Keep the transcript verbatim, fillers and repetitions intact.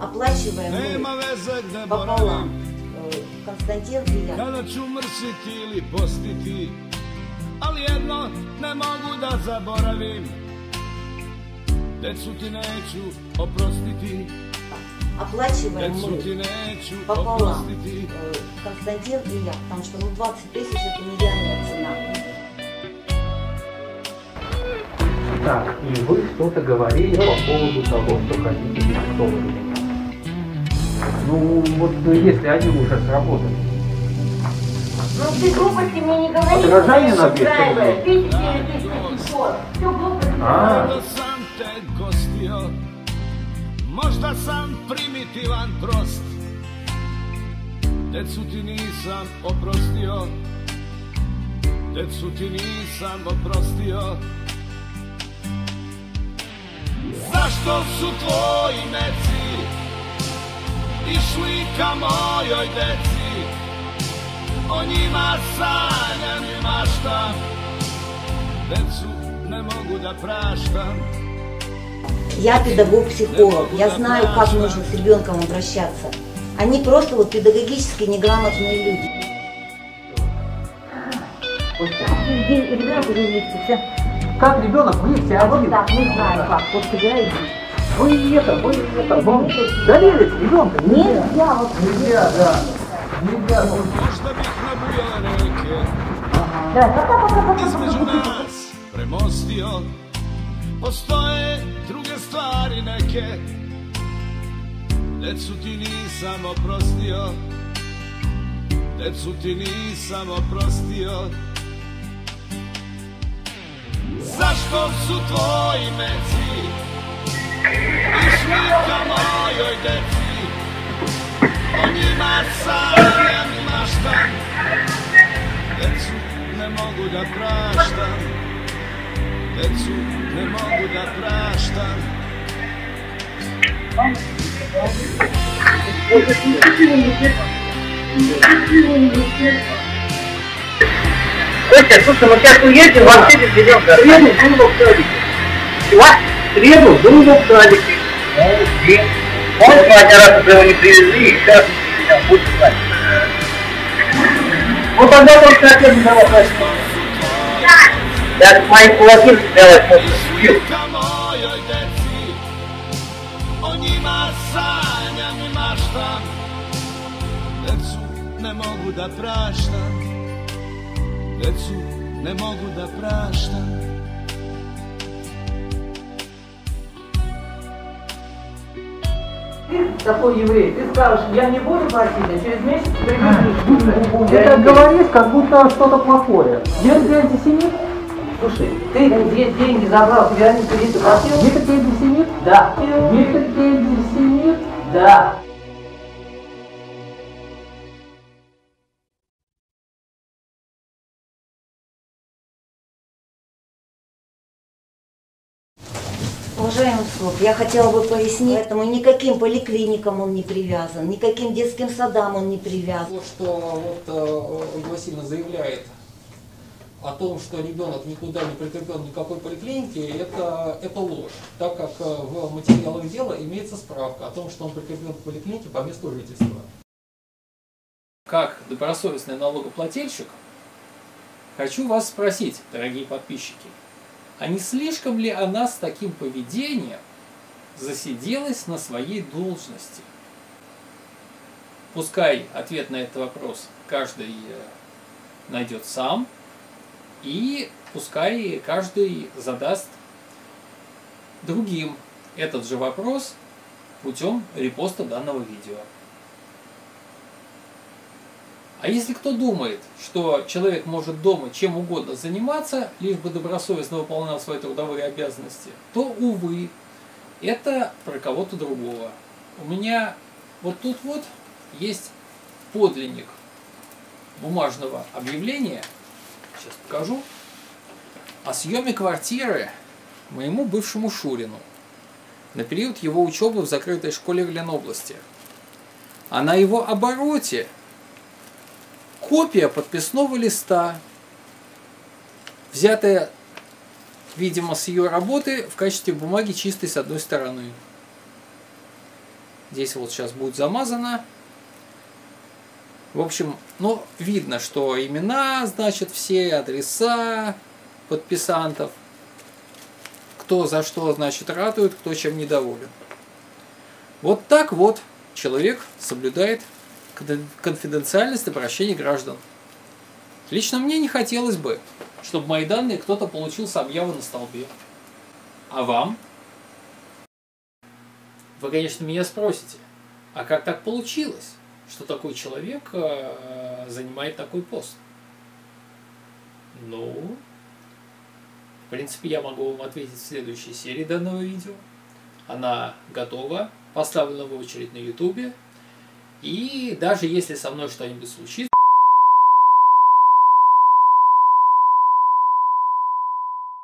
Оплачиваем мы пополам. Константин и я. Kada ću mrsiti ili postiti, ali jedno ne mogu da zaboravim, decu ti neću oprostiti. Оплачиваем мы пополам. Константин и я. Потому что ну, двадцать тысяч это нереальная цена. Так, и вы что-то говорили по поводу того, что хотите дебетовые. Ну, вот если они уже сработали. Ну ты глупости мне не говори, Подражание на две тысячи пятьсот. Все глупости. Možda sam te gostio, možda sam primitivan prost, decu ti nisam oprostio, decu ti nisam oprostio. Zašto su tvoji meci išli ka mojoj deci, o njima sanjam i maštam, decu ne mogu da praštam. Я педагог-психолог, я знаю, как нужно с ребенком обращаться. Они просто вот педагогически неграмотные люди. Ребенок уже вместе. Как ребенок вместе, а вы? Так, не знаю как. Вот собираюсь. Вы это, вы это, вам доверить ребенка нельзя. Нельзя, вот Нельзя, да. Нельзя. Možda bih nabujale reke, да, пока, пока, пока, između пока. nas premostio, postoje druge stvari neke, decu ti nisam oprostio, decu ti nisam oprostio. Zašto su tvoji meci išli ka mojoj deci, o njima sanjam i maštam, decu ne mogu da praštam, decu ne mogu da praštam. Костя, слушай, мы сейчас уедем, вообще без ребенка. Среду был в садике. Чего? Среду был в садике. Молодец. Он один раз уже его не привезли, и сейчас меня будет знать. Ну тогда только отец не давал знать. Да, мои кулаки сделать можно. Ka mojoj deci, o njima sanjam i maštam, decu ne mogu da praštam, decu ne mogu da praštam. Такой еврей, ты скажешь, я не буду платить, а через месяц придешь. Ты так говоришь, как будто что-то плохое. Нет, ты антисемит? Слушай, ты где деньги забрал, тебя не кредит платил? Нет, ты антисемит? Да. Нет, ты антисемит? Да. Уважаемый суд, я хотела бы пояснить, поэтому никаким поликлиникам он не привязан, никаким детским садам он не привязан. То, что вот Ольга Васильевна заявляет о том, что ребенок никуда не прикреплен ни к какой поликлинике, это, это ложь, так как в материалах дела имеется справка о том, что он прикреплен к поликлинике по месту жительства. Как добросовестный налогоплательщик, хочу вас спросить, дорогие подписчики, а не слишком ли она с таким поведением засиделась на своей должности? Пускай ответ на этот вопрос каждый найдет сам, и пускай каждый задаст другим этот же вопрос путем репоста данного видео. А если кто думает, что человек может дома чем угодно заниматься, лишь бы добросовестно выполнял свои трудовые обязанности, то, увы, это про кого-то другого. У меня вот тут вот есть подлинник бумажного объявления, сейчас покажу, о съеме квартиры моему бывшему Шурину на период его учебы в закрытой школе в Ленобласти. А на его обороте копия подписного листа, взятая, видимо, с ее работы в качестве бумаги чистой с одной стороны. Здесь вот сейчас будет замазано. В общем, ну, видно, что имена, значит, все, адреса подписантов, кто за что, значит, ратует, кто чем недоволен. Вот так вот человек соблюдает конфиденциальность обращений граждан. Лично мне не хотелось бы, чтобы мои данные кто-то получил с объявы на столбе. А вам? Вы, конечно, меня спросите, а как так получилось, что такой человек э, занимает такой пост? Ну, в принципе, я могу вам ответить в следующей серии данного видео. Она готова, поставлена в очередь на ютубе. И даже если со мной что-нибудь случится,